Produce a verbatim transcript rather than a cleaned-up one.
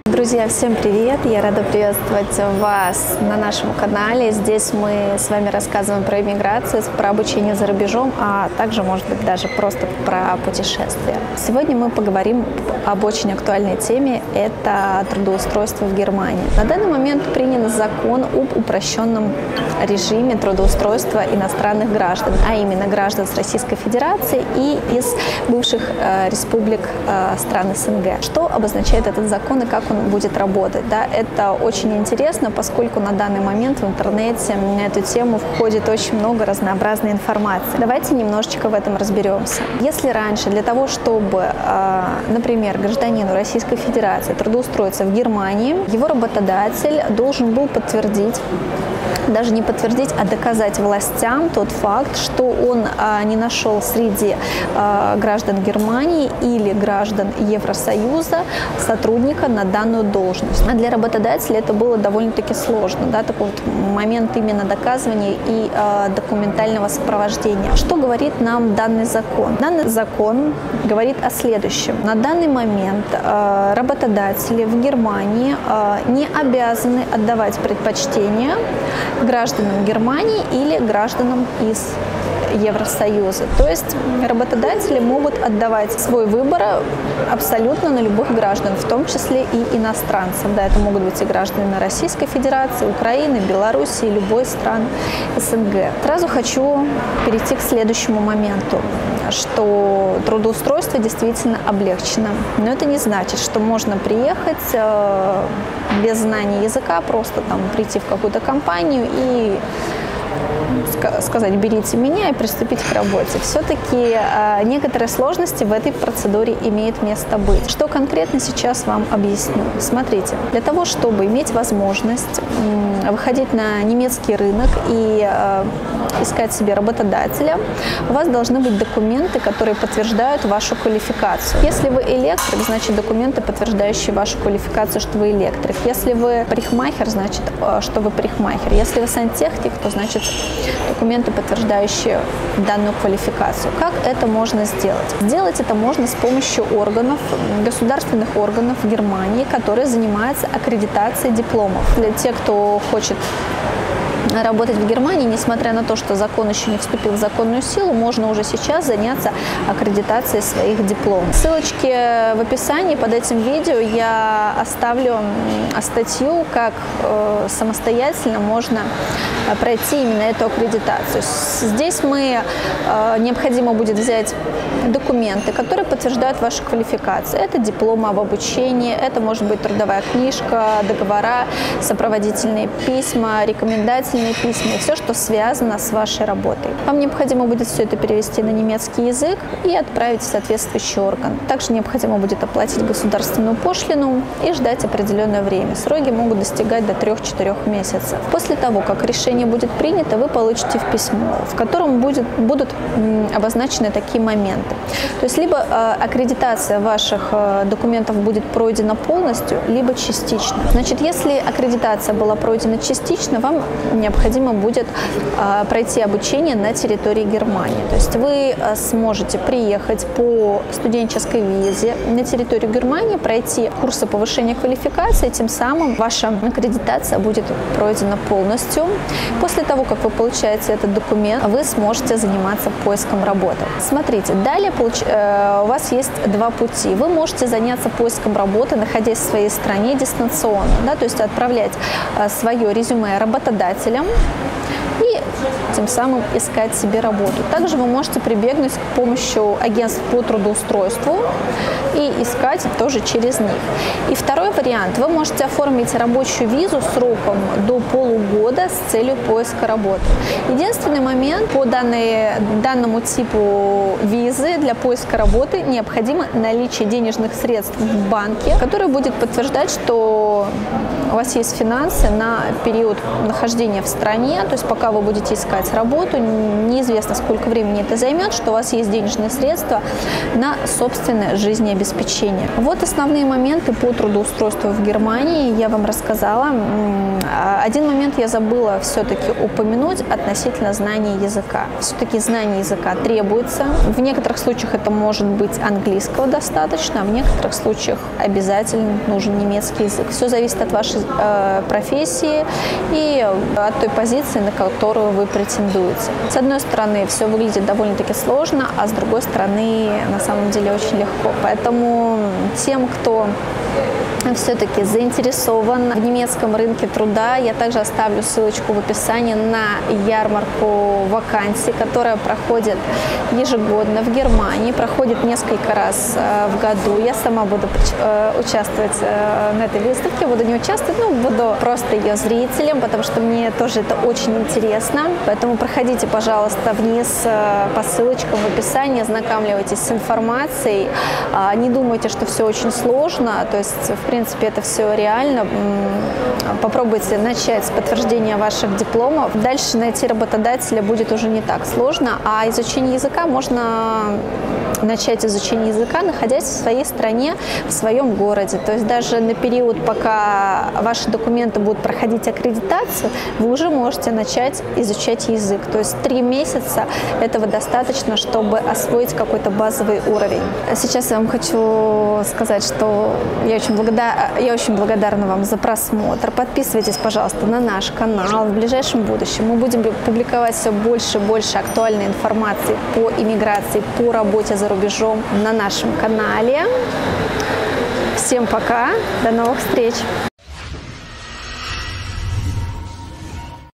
Друзья, всем привет! Я рада приветствовать вас на нашем канале. Здесь мы с вами рассказываем про иммиграцию, про обучение за рубежом, а также, может быть, даже просто про путешествия. Сегодня мы поговорим об очень актуальной теме – это трудоустройство в Германии. На данный момент принят закон об упрощенном режиме трудоустройства иностранных граждан, а именно граждан с Российской Федерации и из бывших э, республик э, стран СНГ. Что обозначает этот закон и как он будет работать? Да? Это очень интересно, поскольку на данный момент в интернете на эту тему входит очень много разнообразной информации. Давайте немножечко в этом разберемся. Если раньше для того, чтобы, э, например, гражданину Российской Федерации трудоустроиться в Германии, его работодатель должен был подтвердить, даже не подтвердить, а доказать властям тот факт, что он а, не нашел среди а, граждан Германии или граждан Евросоюза сотрудника на данную должность. А для работодателя это было довольно-таки сложно, да, такой вот момент именно доказывания и а, документального сопровождения. Что говорит нам данный закон? Данный закон говорит о следующем. На данный момент а, работодатели в Германии а, не обязаны отдавать предпочтение гражданам Германии или гражданам из Евросоюза. То есть работодатели могут отдавать свой выбор абсолютно на любых граждан, в том числе и иностранцев. Да, это могут быть и граждане Российской Федерации, Украины, Белоруссии, любой стран СНГ. Сразу хочу перейти к следующему моменту, что трудоустройство действительно облегчено. Но это не значит, что можно приехать э, без знания языка, просто там прийти в какую-то компанию и сказать: берите меня, и приступить к работе. Все-таки э, некоторые сложности в этой процедуре имеют место быть. Что конкретно сейчас вам объясню. Смотрите, для того, чтобы иметь возможность э, выходить на немецкий рынок и э, искать себе работодателя, у вас должны быть документы, которые подтверждают вашу квалификацию. Если вы электрик, значит документы, подтверждающие вашу квалификацию, что вы электрик. Если вы парикмахер, значит, что вы парикмахер. Если вы сантехник, то значит документы, подтверждающие данную квалификацию. Как это можно сделать? Сделать это можно с помощью органов, государственных органов Германии, которые занимаются аккредитацией дипломов. Для тех, кто хочет работать в Германии, несмотря на то, что закон еще не вступил в законную силу, можно уже сейчас заняться аккредитацией своих дипломов. Ссылочки в описании под этим видео я оставлю статью, как э, самостоятельно можно пройти именно эту аккредитацию. Здесь мы, э, необходимо будет взять документы, которые подтверждают вашу квалификацию. Это дипломы об обучении, это может быть трудовая книжка, договора, сопроводительные письма, рекомендательные письма и все, что связано с вашей работой. Вам необходимо будет все это перевести на немецкий язык и отправить в соответствующий орган. Также необходимо будет оплатить государственную пошлину и ждать определенное время. Сроки могут достигать до трёх-четырёх месяцев. После того, как решение будет принято, вы получите в письмо, в котором будет, будут обозначены такие моменты. То есть либо э, аккредитация ваших э, документов будет пройдена полностью, либо частично. Значит, если аккредитация была пройдена частично, вам необходимо будет э, пройти обучение на территории Германии. То есть вы э, сможете приехать по студенческой визе на территорию Германии, пройти курсы повышения квалификации, тем самым ваша аккредитация будет пройдена полностью. После того, как вы получаете этот документ, вы сможете заниматься поиском работы. Смотрите, далее получ... э, у вас есть два пути. Вы можете заняться поиском работы, находясь в своей стране дистанционно, да, то есть отправлять э, свое резюме работодателям и тем самым искать себе работу. Также вы можете прибегнуть к помощи агентств по трудоустройству и искать тоже через них. И второй вариант. Вы можете оформить рабочую визу сроком до полугода с целью поиска работы. Единственный момент: по данной, данному типу визы для поиска работы необходимо наличие денежных средств в банке, который будет подтверждать, что у вас есть финансы на период нахождения в стране, то есть пока вы будете искать работу, неизвестно, сколько времени это займет, что у вас есть денежные средства на собственное жизнеобеспечение. Вот основные моменты по трудоустройству в Германии я вам рассказала. Один момент я забыла все-таки упомянуть относительно знания языка. Все-таки знание языка требуется. В некоторых случаях это может быть английского достаточно, а в некоторых случаях обязательно нужен немецкий язык. Все зависит от вашей э, профессии и от той позиции, на которую вы претендуете. С одной стороны, все выглядит довольно-таки сложно, а с другой стороны, на самом деле, очень легко. Поэтому тем, кто все-таки заинтересован в немецком рынке труда, я также оставлю ссылочку в описании на ярмарку вакансий, которая проходит ежегодно в Германии, проходит несколько раз в году. Я сама буду участвовать на этой выставке, буду не участвовать, но буду просто ее зрителем, потому что мне тоже это очень интересно. Поэтому проходите, пожалуйста, вниз по ссылочкам в описании, ознакомливайтесь с информацией. Не думайте, что все очень сложно, то есть, в принципе, это все реально. Попробуйте начать с подтверждения ваших дипломов. Дальше найти работодателя будет уже не так сложно, а изучение языка можно начать изучение языка, находясь в своей стране, в своем городе. То есть даже на период, пока ваши документы будут проходить аккредитацию, вы уже можете начать изучать язык. То есть три месяца этого достаточно, чтобы освоить какой-то базовый уровень. Сейчас я вам хочу сказать, что я очень, благодар... я очень благодарна вам за просмотр. Подписывайтесь, пожалуйста, на наш канал. В ближайшем будущем мы будем публиковать все больше и больше актуальной информации по иммиграции, по работе за рубежом на нашем канале. Всем пока, до новых встреч!